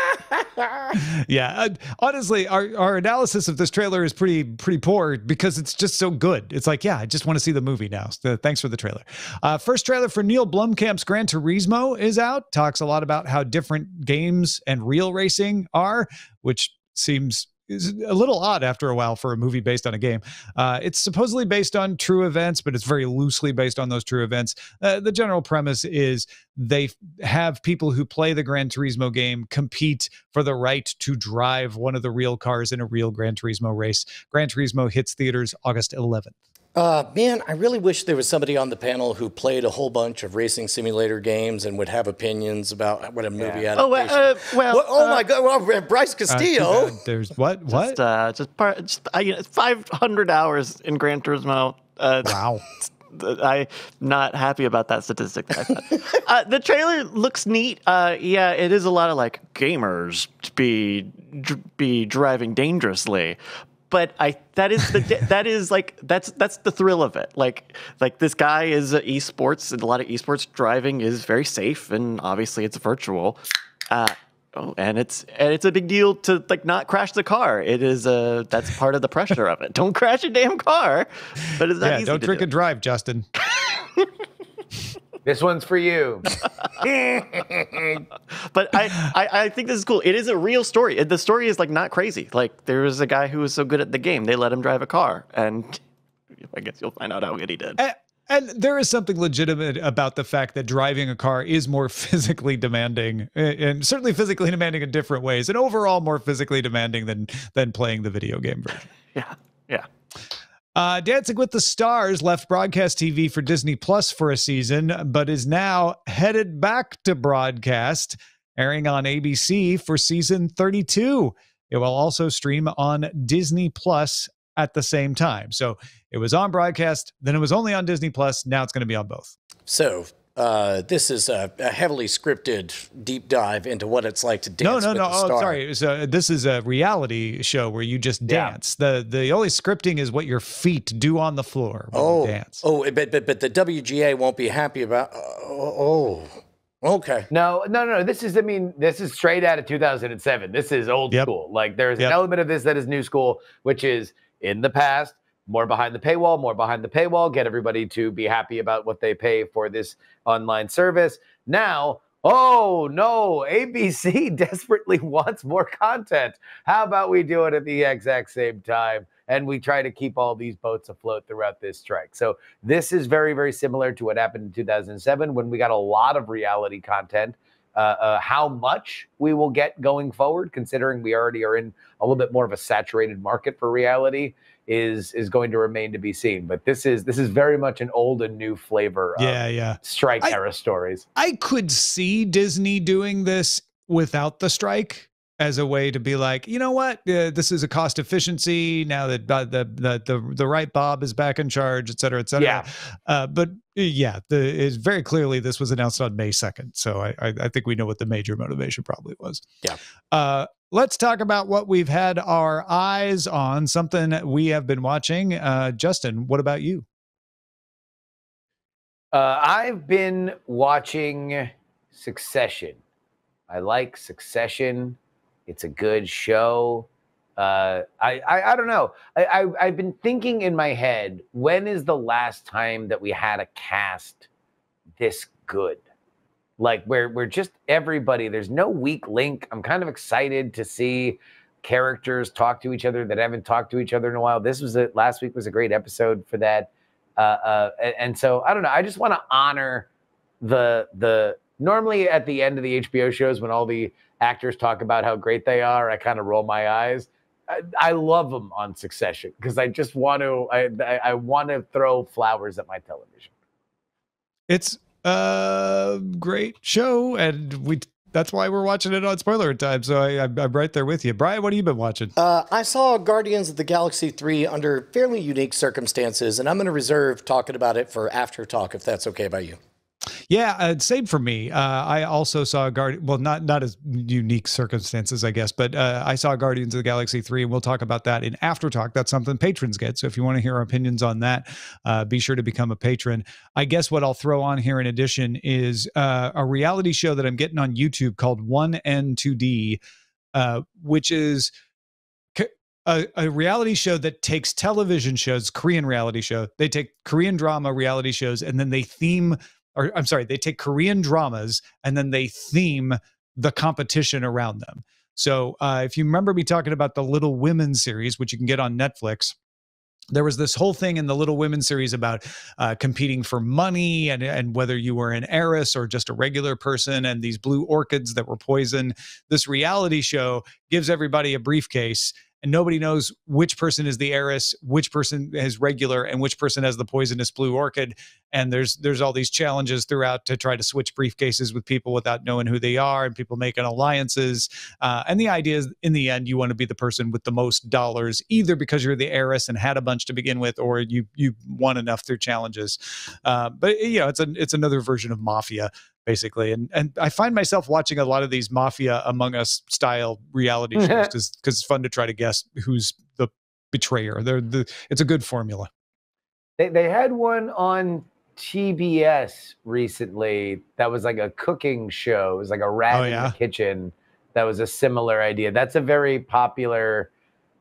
Yeah, honestly, our analysis of this trailer is pretty poor because it's just so good. It's like, yeah, I just want to see the movie now. So thanks for the trailer. First trailer for Neil Blomkamp's Gran Turismo is out. Talks a lot about how different games and real racing are, which seems is a little odd after a while for a movie based on a game. It's supposedly based on true events, but it's very loosely based on those true events. The general premise is they have people who play the Gran Turismo game compete for the right to drive one of the real cars in a real Gran Turismo race. Gran Turismo hits theaters August 11th. Man, I really wish there was somebody on the panel who played a whole bunch of racing simulator games and would have opinions about what a movie adaptation. My God! Well, Bryce Castillo. There's what? Just 500 hours in Gran Turismo. Wow. I'm not happy about that statistic that I thought. The trailer looks neat. Yeah, it is a lot of like gamers be driving dangerously. But that's the thrill of it. Like this guy is esports, and a lot of esports driving is very safe, and obviously it's virtual. And it's a big deal to like not crash the car. It is that's part of the pressure of it. Don't crash a damn car. But it's not easy don't drink and drive, Justin. This one's for you. But I think this is cool. It is a real story. The story is like not crazy. Like there was a guy who was so good at the game, they let him drive a car, and I guess you'll find out how good he did. And there is something legitimate about the fact that driving a car is more physically demanding, and certainly physically demanding in different ways, and overall more physically demanding than playing the video game version. Yeah. Dancing with the Stars left broadcast TV for Disney Plus for a season, but is now headed back to broadcast, airing on ABC for season 32. It will also stream on Disney Plus at the same time. So it was on broadcast, then it was only on Disney Plus. Now it's going to be on both. So this is a heavily scripted deep dive into what it's like to dance with the star. Sorry. So this is a reality show where you just dance. The only scripting is what your feet do on the floor when you dance. But the WGA won't be happy about. Okay. No. This is straight out of 2007. This is old school. Like there's an element of this that is new school, which is in the past, more behind the paywall, get everybody to be happy about what they pay for this online service. Now, oh no, ABC desperately wants more content. How about we do it at the exact same time? And we try to keep all these boats afloat throughout this strike. So this is very, very similar to what happened in 2007 when we got a lot of reality content. How much we will get going forward, considering we already are in a little bit more of a saturated market for reality, is going to remain to be seen. But this is very much an old and new flavor of strike era stories. I could see Disney doing this without the strike as a way to be like, you know what, this is a cost efficiency now that the right Bob is back in charge, et cetera, et cetera. But it's very clearly this was announced on May 2nd. So I think we know what the major motivation probably was. Yeah. Let's talk about what we've had our eyes on, something we have been watching. Justin, what about you? I've been watching Succession. I like Succession. It's a good show. I don't know. I've been thinking in my head, when is the last time that we had a cast this good? Like we're just everybody. There's no weak link. I'm kind of excited to see characters talk to each other that haven't talked to each other in a while. Last week was a great episode for that. And so I don't know. I just want to honor the normally at the end of the HBO shows when all the actors talk about how great they are, I kind of roll my eyes. I love them on Succession because I just want to. I want to throw flowers at my television. It's a great show, and that's why we're watching it on Spoilerin time. So I'm right there with you. Brian, what have you been watching? I saw Guardians of the Galaxy 3 under fairly unique circumstances, and I'm going to reserve talking about it for after talk, if that's okay by you. Yeah, same for me. I also saw not as unique circumstances, I guess, but I saw Guardians of the Galaxy 3, and we'll talk about that in After Talk. That's something patrons get. So if you want to hear our opinions on that, be sure to become a patron. I guess what I'll throw on here in addition is a reality show that I'm getting on YouTube called 1N2D, which is a reality show that takes television shows, Korean reality show. They take Korean drama reality shows, and then they take Korean dramas and then they theme the competition around them. So if you remember me talking about the Little Women series, which you can get on Netflix, there was this whole thing in the Little Women series about competing for money and whether you were an heiress or just a regular person, and these blue orchids that were poison. This reality show gives everybody a briefcase, and nobody knows which person is the heiress, which person is regular, and which person has the poisonous blue orchid. And there's all these challenges throughout to try to switch briefcases with people without knowing who they are, and people making alliances. And the idea is, in the end, you want to be the person with the most dollars, either because you're the heiress and had a bunch to begin with, or you won enough through challenges. But it's another version of Mafia, basically. And I find myself watching a lot of these Mafia Among Us style reality shows because it's fun to try to guess who's the betrayer. It's a good formula. They had one on TBS recently that was like a cooking show. It was like a rat in the kitchen. That was a similar idea. That's a very popular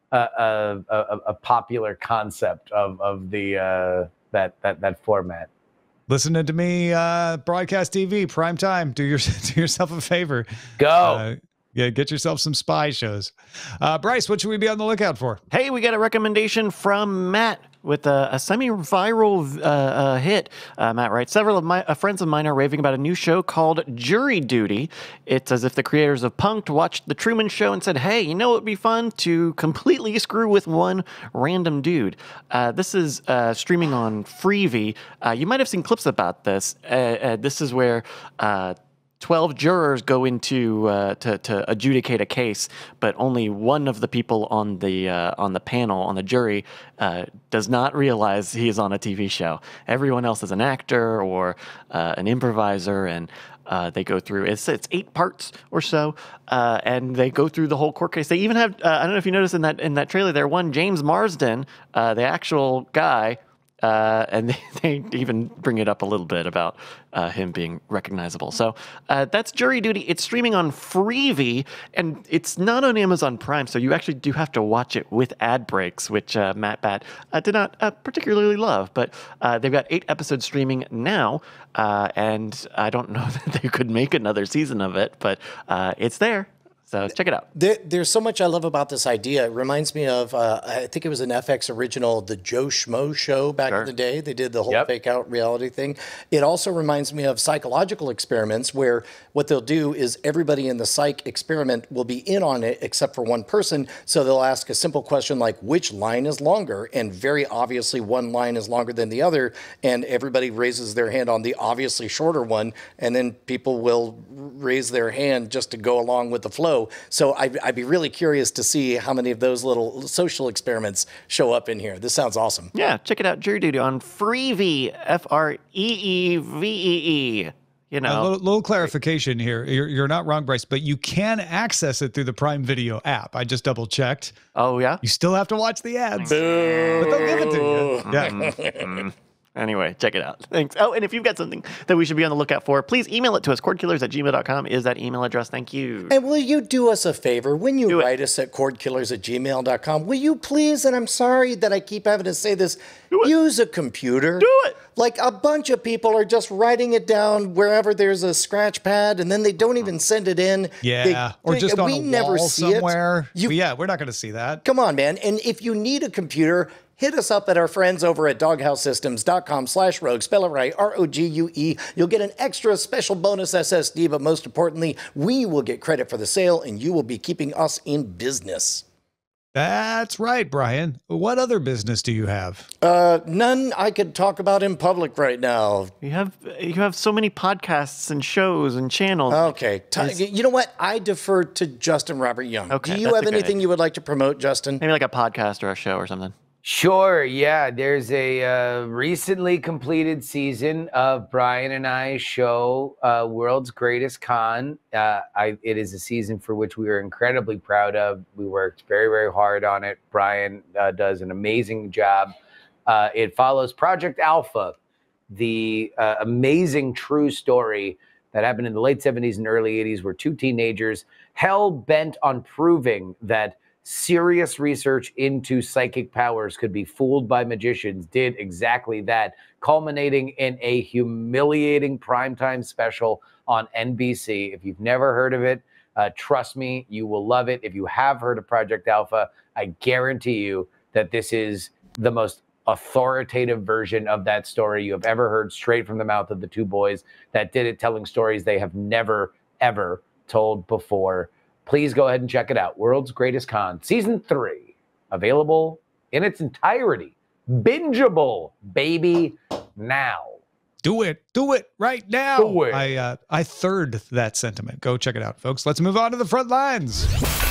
a popular concept of the that format. Listening to me, broadcast TV, prime time. Do yourself a favor. Go. Get yourself some spy shows. Bryce, what should we be on the lookout for? Hey, we got a recommendation from Matt, with a semi-viral hit. Matt writes, several of my friends of mine are raving about a new show called Jury Duty. It's as if the creators of Punk'd watched The Truman Show and said, hey, you know what would be fun? To completely screw with one random dude. This is streaming on Freevee. You might have seen clips about this. This is where 12 jurors go into to adjudicate a case, but only one of the people on the panel, on the jury, does not realize he is on a TV show. Everyone else is an actor or an improviser, and they go through, it's 8 parts or so, and they go through the whole court case. They even have, I don't know if you noticed in that trailer there, one James Marsden, the actual guy, and they even bring it up a little bit about him being recognizable. So that's Jury Duty. It's streaming on Freevee, and it's not on Amazon Prime, so you actually do have to watch it with ad breaks, which Matt Bat did not particularly love. But they've got 8 episodes streaming now, and I don't know that they could make another season of it, but it's there. So check it out. There's so much I love about this idea. It reminds me of, I think it was an FX original, the Joe Schmo show back in the day. They did the whole fake out reality thing. It also reminds me of psychological experiments where what they'll do is everybody in the psych experiment will be in on it except for one person. So they'll ask a simple question like, which line is longer? And very obviously one line is longer than the other. And everybody raises their hand on the obviously shorter one. And then people will raise their hand just to go along with the flow. So I'd be really curious to see how many of those little social experiments show up in here. This sounds awesome. Yeah, check it out. Jury Duty on Freevee, Freevee. You know, a little clarification here. You're not wrong, Bryce, but you can access it through the Prime Video app. I just double checked. Oh, yeah? You still have to watch the ads. But they'll give it to you. Yeah. Anyway, check it out. Thanks. Oh, and if you've got something that we should be on the lookout for, please email it to us. Cordkillers@gmail.com is that email address. Thank you. And will you do us a favor? When you write us at cordkillers@gmail.com, will you please, and I'm sorry that I keep having to say this, use a computer. Do it. Like a bunch of people are just writing it down wherever there's a scratch pad, and then they don't even send it in. Yeah, or just on a never wall see somewhere. Yeah, we're not going to see that. Come on, man. And if you need a computer, hit us up at our friends over at doghousesystems.com/rogue. Spell it right, ROGUE. You'll get an extra special bonus SSD, but most importantly, we will get credit for the sale, and you will be keeping us in business. That's right, Brian. What other business do you have? None I could talk about in public right now. You have so many podcasts and shows and channels. Okay. You know what? I defer to Justin Robert Young. Okay, do you have anything you would like to promote, Justin? Maybe like a podcast or a show or something. Sure, yeah. There's a recently completed season of Brian and I's show, World's Greatest Con. It is a season for which we are incredibly proud of. We worked very, very hard on it. Brian does an amazing job. It follows Project Alpha, the amazing true story that happened in the late 70s and early 80s where 2 teenagers hell-bent on proving that serious research into psychic powers could be fooled by magicians did exactly that, culminating in a humiliating primetime special on NBC. If you've never heard of it, trust me, you will love it. If you have heard of Project Alpha, I guarantee you that this is the most authoritative version of that story you have ever heard, straight from the mouth of the 2 boys that did it, telling stories they have never, ever told before. Please go ahead and check it out. World's Greatest Con, Season 3, available in its entirety. Bingeable, baby, now. Do it right now. Do it. I third that sentiment. Go check it out, folks. Let's move on to the front lines.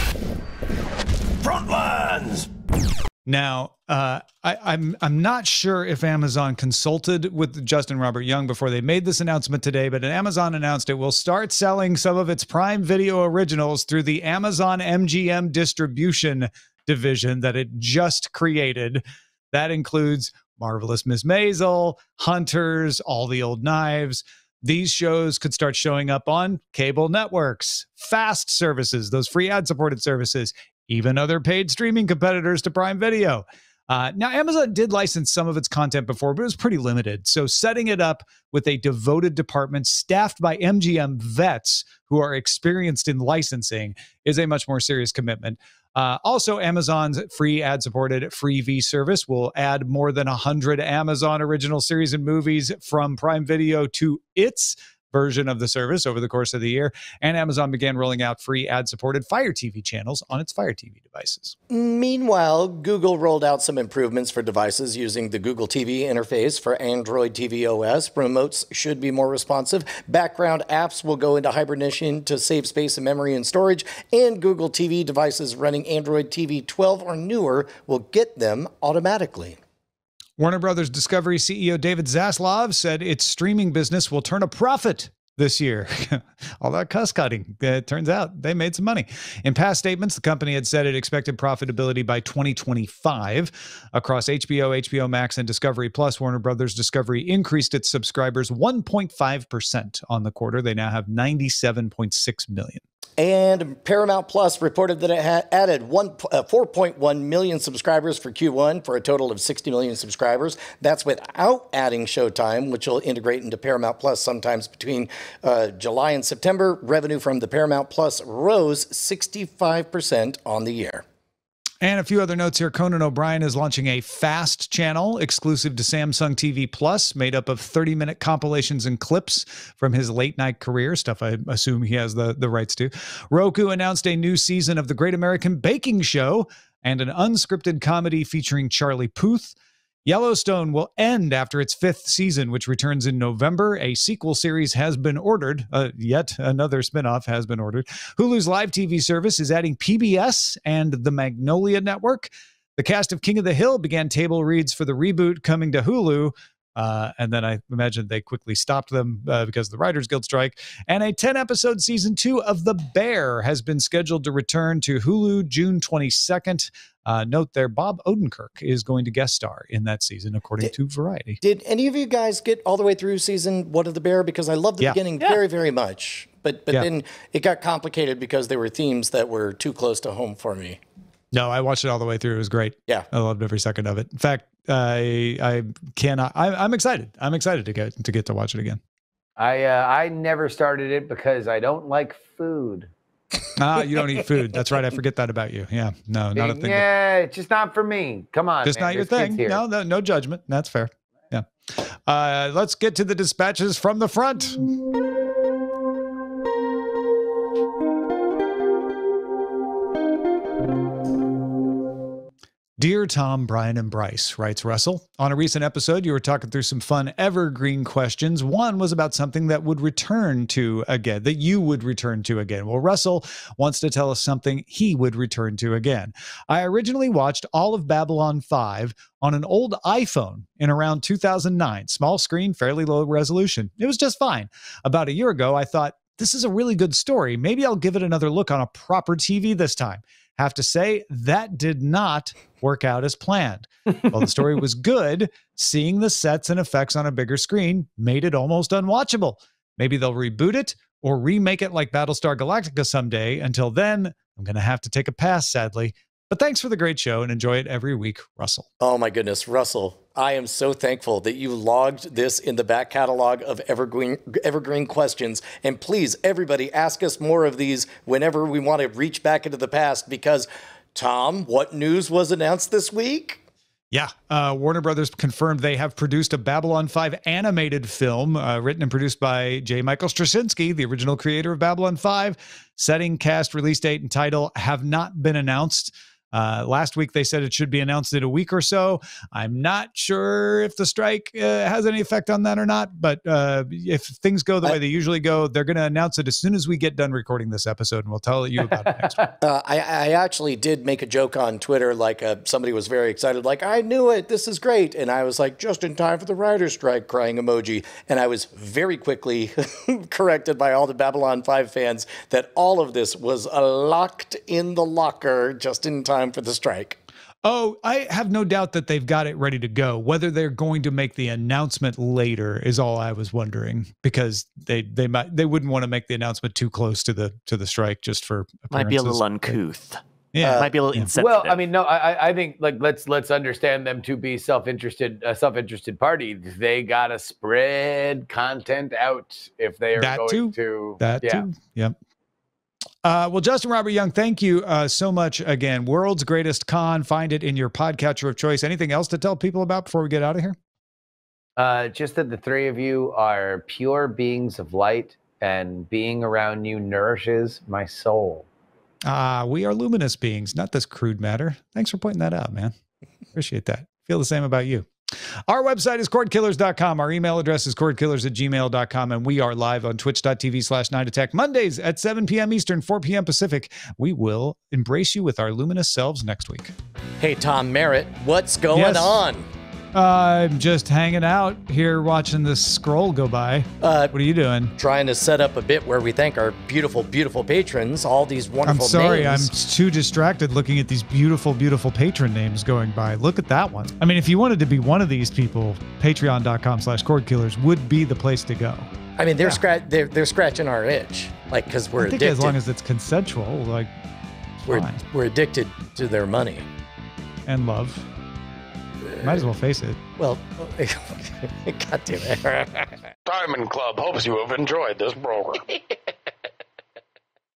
Front lines. Now, I'm not sure if Amazon consulted with Justin Robert Young before they made this announcement today, but Amazon announced it will start selling some of its Prime Video originals through the Amazon MGM distribution division that it just created. That includes Marvelous Miss Maisel, Hunters, All the Old Knives. These shows could start showing up on cable networks, FAST services, those free ad-supported services, even other paid streaming competitors to Prime Video. Now, Amazon did license some of its content before, but it was pretty limited. So setting it up with a devoted department staffed by MGM vets who are experienced in licensing is a much more serious commitment. Also, Amazon's free ad-supported Freevee service will add more than 100 Amazon original series and movies from Prime Video to its version of the service over the course of the year. And Amazon began rolling out free ad-supported Fire TV channels on its Fire TV devices. Meanwhile, Google rolled out some improvements for devices using the Google TV interface for Android TV OS. Remotes should be more responsive. Background apps will go into hibernation to save space and memory and storage. And Google TV devices running Android TV 12 or newer will get them automatically. Warner Brothers Discovery CEO David Zaslav said its streaming business will turn a profit this year. All that cuss cutting, it turns out they made some money. In past statements, the company had said it expected profitability by 2025. Across HBO, HBO Max, and Discovery Plus, Warner Brothers Discovery increased its subscribers 1.5% on the quarter. They now have 97.6 million. And Paramount Plus reported that it had added 4.1 million subscribers for Q1 for a total of 60 million subscribers. That's without adding Showtime, which will integrate into Paramount Plus sometimes between July and September. Revenue from the Paramount Plus rose 65% on the year. And a few other notes here. Conan O'Brien is launching a Fast channel exclusive to Samsung TV Plus, made up of 30-minute compilations and clips from his late-night career, stuff I assume he has the rights to. Roku announced a new season of The Great American Baking Show and an unscripted comedy featuring Charlie Puth. Yellowstone will end after its 5th season, which returns in November. A sequel series has been ordered. Yet another spinoff has been ordered. Hulu's live TV service is adding PBS and the Magnolia Network. The cast of King of the Hill began table reads for the reboot coming to Hulu. And then I imagine they quickly stopped them because of the Writers Guild strike. And a 10-episode season 2 of The Bear has been scheduled to return to Hulu June 22nd. Note there, Bob Odenkirk is going to guest star in that season, according to Variety. Did any of you guys get all the way through season 1 of The Bear? Because I loved the beginning very, very much. But then it got complicated because there were themes that were too close to home for me. No, I watched it all the way through. It was great. Yeah. I loved every second of it. In fact, I cannot. I'm excited. I'm excited to get to watch it again. I never started it because I don't like food. You don't eat food. That's right. I forget that about you. Yeah. No, not a thing. Yeah, it's just not for me. Come on, just man. not your There's thing. No judgment. That's fair. Yeah. Let's get to the dispatches from the front. Dear Tom, Brian, and Bryce, writes Russell, on a recent episode, you were talking through some fun evergreen questions. One was about something that would return to again, that you would return to again. Well, Russell wants to tell us something he would return to again. I originally watched all of Babylon 5 on an old iPhone in around 2009. Small screen, fairly low resolution. It was just fine. About a year ago, I thought, this is a really good story. Maybe I'll give it another look on a proper TV this time. Have to say, that did not work out as planned. While the story was good, seeing the sets and effects on a bigger screen made it almost unwatchable. Maybe they'll reboot it or remake it like Battlestar Galactica someday. Until then, I'm going to have to take a pass, sadly. But thanks for the great show and enjoy it every week, Russell. Oh my goodness, Russell. I am so thankful that you logged this in the back catalog of evergreen questions. And please, everybody, ask us more of these whenever we want to reach back into the past because, Tom, what news was announced this week? Yeah, Warner Brothers confirmed they have produced a Babylon 5 animated film written and produced by J. Michael Straczynski, the original creator of Babylon 5. Setting, cast, release date, and title have not been announced. Last week, they said it should be announced in a week or so. I'm not sure if the strike has any effect on that or not, but if things go the way they usually go, they're going to announce it as soon as we get done recording this episode, and we'll tell you about it next week. I actually did make a joke on Twitter, like somebody was very excited, like, I knew it, this is great. And I was like, just in time for the writer's strike, crying emoji. And I was very quickly corrected by all the Babylon 5 fans that all of this was locked in the locker just in time for the strike. Oh, I have no doubt that they've got it ready to go. Whether they're going to make the announcement later is all I was wondering, because they wouldn't want to make the announcement too close to the strike just for appearances. Might be a little uncouth. Yeah, might be a little insensitive. Well, I mean, no, I think like let's understand them to be a self-interested party. They gotta spread content out if they are that going too. to That too. Yep. Well, Justin Robert Young, thank you so much again. World's Greatest Con. Find it in your podcatcher of choice. Anything else to tell people about before we get out of here? Just that the three of you are pure beings of light, and being around you nourishes my soul. We are luminous beings, not this crude matter. Thanks for pointing that out, man. Appreciate that. Feel the same about you. Our website is cordkillers.com. Our email address is cordkillers@gmail.com. And we are live on twitch.tv/9attack Mondays at 7 p.m. Eastern, 4 p.m. Pacific. We will embrace you with our luminous selves next week. Hey, Tom Merritt, what's going on? I'm just hanging out here watching this scroll go by. What are you doing? Trying to set up a bit where we thank our beautiful, beautiful patrons, all these wonderful names. I'm sorry, I'm too distracted looking at these beautiful, beautiful patron names going by. Look at that one. I mean, if you wanted to be one of these people, patreon.com/cordkillers would be the place to go. I mean, they're scratching our itch, like, because we're addicted. As long as it's consensual, like, we're addicted to their money. And love. Might as well face it. Well, God damn it. Diamond Club hopes you have enjoyed this program.